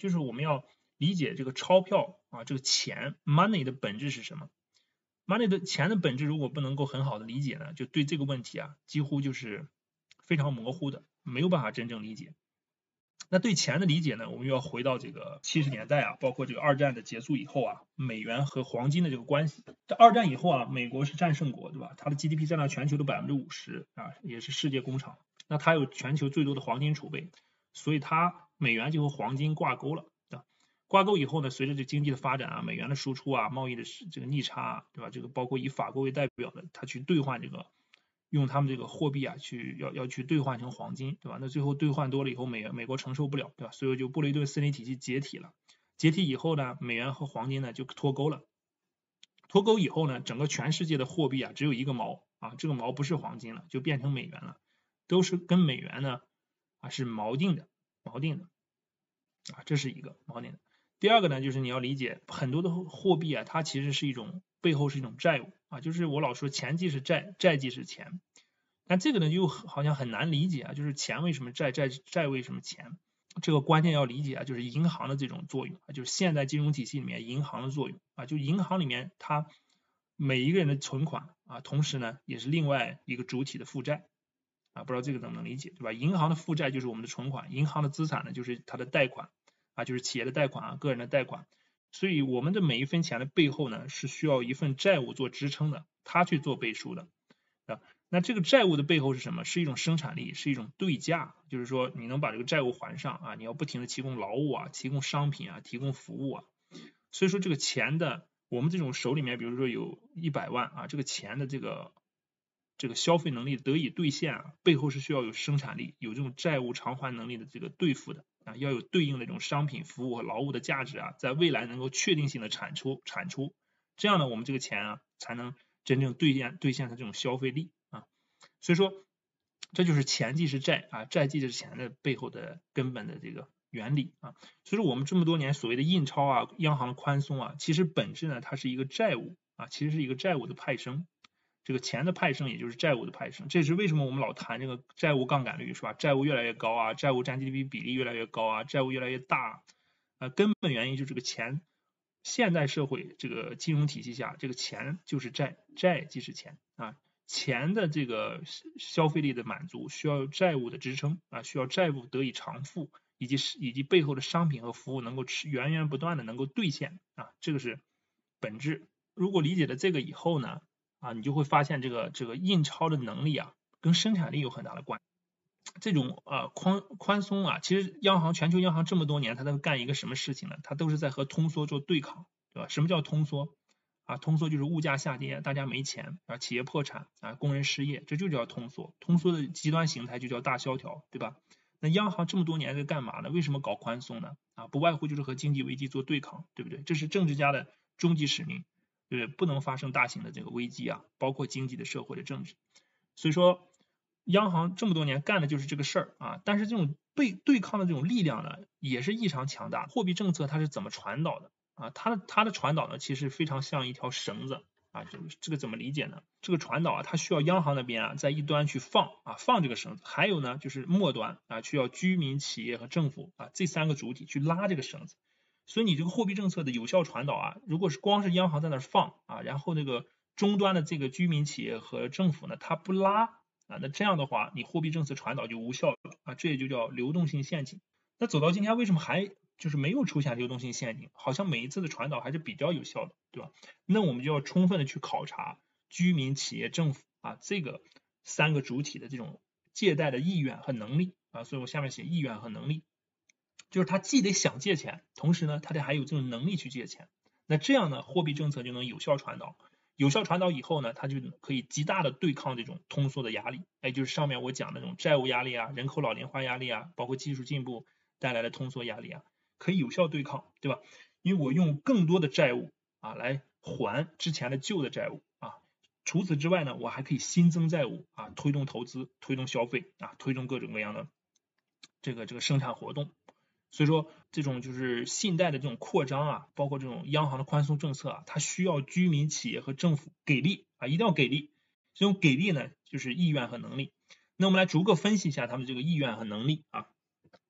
就是我们要理解这个钞票啊，这个钱 money 的本质是什么。money 的钱的本质如果不能够很好的理解呢，就对这个问题啊几乎就是非常模糊的，没有办法真正理解。那对钱的理解呢，我们又要回到这个70年代啊，包括这个二战的结束以后啊，美元和黄金的这个关系。这二战以后啊，美国是战胜国，对吧？它的 GDP 占到全球的50%啊，也是世界工厂。那它有全球最多的黄金储备，所以它美元就和黄金挂钩了，对吧？挂钩以后呢，随着这经济的发展啊，美元的输出啊，贸易的这个逆差啊，对吧？这个包括以法国为代表的，它去兑换这个。用他们这个货币啊，要去兑换成黄金，对吧？那最后兑换多了以后，美国承受不了，对吧？所以就布雷顿森林体系解体了。解体以后呢，美元和黄金呢就脱钩了。脱钩以后呢，整个全世界的货币啊只有一个锚啊，这个锚不是黄金了，就变成美元了，都是跟美元呢是锚定的啊，这是一个锚定的。第二个呢，就是你要理解很多的货币啊，它其实是一种背后是一种债务啊，就是我老说钱即是债，债即是钱。但这个呢又好像很难理解啊，就是钱为什么债，债为什么钱？这个关键要理解啊，就是银行的这种作用啊，就是现代金融体系里面银行的作用啊，就银行里面它每一个人的存款啊，同时呢也是另外一个主体的负债啊，不知道这个能不能理解，对吧？银行的负债就是我们的存款，银行的资产呢就是它的贷款啊，就是企业的贷款啊，个人的贷款。所以我们的每一分钱的背后呢，是需要一份债务做支撑的，它去做背书的啊。那这个债务的背后是什么？是一种生产力，是一种对价，就是说你能把这个债务还上啊，你要不停的提供劳务啊，提供商品啊，提供服务啊。所以说这个钱的，我们这种手里面，比如说有100万啊，这个钱的这个消费能力得以兑现啊，背后是需要有生产力，有这种债务偿还能力的这个兑付的啊，要有对应的这种商品、服务和劳务的价值啊，在未来能够确定性的产出，这样呢，我们这个钱啊才能真正兑现它这种消费力啊。所以说，这就是钱即是债啊，债即是钱的背后的根本的这个原理啊。所以说我们这么多年所谓的印钞啊，央行的宽松啊，其实本质呢，它是一个债务啊，其实是一个债务的派生。这个钱的派生，也就是债务的派生，这是为什么我们老谈这个债务杠杆率，是吧？债务越来越高啊，债务占 GDP 比例越来越高啊，债务越来越大啊，根本原因就是这个钱，现代社会这个金融体系下，这个钱就是债，债即是钱啊，钱的这个消费力的满足需要债务的支撑啊，需要债务得以偿付，以及背后的商品和服务能够源源不断的能够兑现啊，这个是本质。如果理解了这个以后呢？啊，你就会发现这个印钞的能力啊，跟生产力有很大的关系。这种宽松啊，其实全球央行这么多年，它在干一个什么事情呢？它都是在和通缩做对抗，对吧？什么叫通缩？啊，通缩就是物价下跌，大家没钱啊，企业破产啊，工人失业，这就叫通缩。通缩的极端形态就叫大萧条，对吧？那央行这么多年在干嘛呢？为什么搞宽松呢？啊，不外乎就是和经济危机做对抗，对不对？这是政治家的终极使命。对，不能发生大型的这个危机啊，包括经济的、社会的、政治。所以说，央行这么多年干的就是这个事儿啊。但是这种对抗的这种力量呢，也是异常强大。货币政策它是怎么传导的啊？它的传导呢，其实非常像一条绳子啊。这个怎么理解呢？这个传导啊，它需要央行那边啊，在一端去放这个绳子，还有呢，就是末端啊，需要居民、企业和政府啊这3个主体去拉这个绳子。所以你这个货币政策的有效传导啊，如果是光是央行在那放啊，然后那个终端的这个居民企业和政府呢，它不拉啊，那这样的话，你货币政策传导就无效了啊，这也就叫流动性陷阱。那走到今天，为什么还就是没有出现流动性陷阱？好像每一次的传导还是比较有效的，对吧？那我们就要充分的去考察居民、企业、政府啊这个3个主体的这种借贷的意愿和能力啊，所以我下面写意愿和能力。就是他既得想借钱，同时呢，他得还有这种能力去借钱。那这样呢，货币政策就能有效传导。有效传导以后呢，它就可以极大的对抗这种通缩的压力。哎，就是上面我讲的这种债务压力啊、人口老龄化压力啊，包括技术进步带来的通缩压力啊，可以有效对抗，对吧？因为我用更多的债务啊来还之前的旧的债务啊。除此之外呢，我还可以新增债务啊，推动投资、推动消费啊，推动各种各样的这个生产活动。所以说，这种就是信贷的这种扩张啊，包括这种央行的宽松政策啊，它需要居民、企业和政府给力啊，一定要给力。这种给力呢，就是意愿和能力。那我们来逐个分析一下他们这个意愿和能力啊。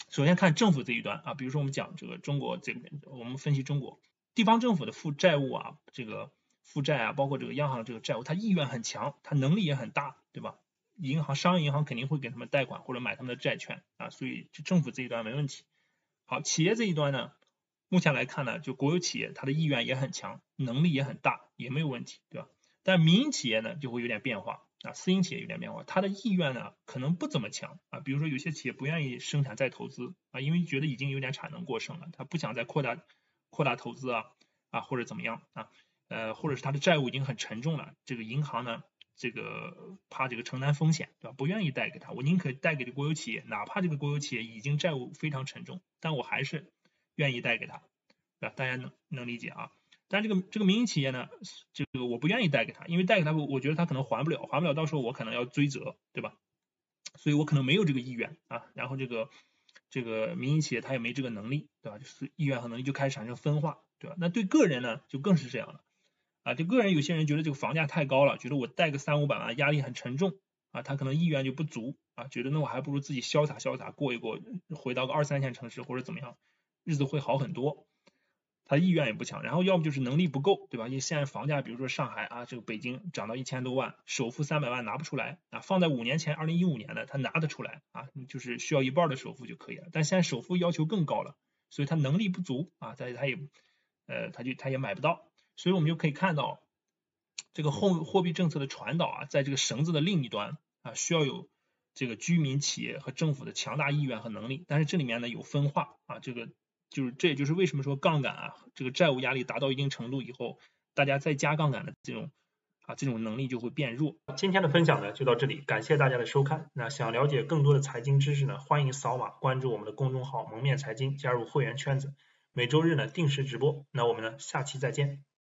首先看政府这一端啊，比如说我们讲这个中国这边，我们分析中国地方政府的负债务啊，这个负债啊，包括这个央行这个债务，它意愿很强，它能力也很大，对吧？商业银行肯定会给他们贷款或者买他们的债券啊，所以政府这一端没问题。好，企业这一端呢，目前来看呢，就国有企业它的意愿也很强，能力也很大，也没有问题，对吧？但民营企业呢就会有点变化啊，私营企业有点变化，它的意愿呢可能不怎么强啊，比如说有些企业不愿意生产再投资啊，因为觉得已经有点产能过剩了，他不想再扩大投资啊或者怎么样啊，或者是他的债务已经很沉重了，这个银行呢这个怕这个承担风险，对吧？不愿意贷给他，我宁可贷给这国有企业，哪怕这个国有企业已经债务非常沉重，但我还是愿意贷给他，对吧？大家能理解啊？但这个民营企业呢，这个我不愿意贷给他，因为贷给他，我觉得他可能还不了，到时候我可能要追责，对吧？所以我可能没有这个意愿啊。然后这个民营企业他也没这个能力，对吧？就是意愿和能力就开始产生分化，对吧？那对个人呢，就更是这样了啊。这个人有些人觉得这个房价太高了，觉得我贷个300-500万压力很沉重啊，他可能意愿就不足啊，觉得那我还不如自己潇洒过一过，回到个2-3线城市或者怎么样，日子会好很多。他意愿也不强，然后要不就是能力不够，对吧？因为现在房价，比如说上海啊，这个北京涨到1000多万，首付300万拿不出来啊，放在5年前2015年的他拿得出来啊，就是需要一半的首付就可以了，但现在首付要求更高了，所以他能力不足啊，他也买不到，所以我们就可以看到这个货币政策的传导啊，在这个绳子的另一端啊，需要有这个居民、企业和政府的强大意愿和能力，但是这里面呢有分化啊，这也就是为什么说杠杆啊，这个债务压力达到一定程度以后，大家再加杠杆的这种能力就会变弱。今天的分享呢就到这里，感谢大家的收看。那想了解更多的财经知识呢，欢迎扫码关注我们的公众号蒙面财经，加入会员圈子，每周日呢定时直播。那我们呢下期再见。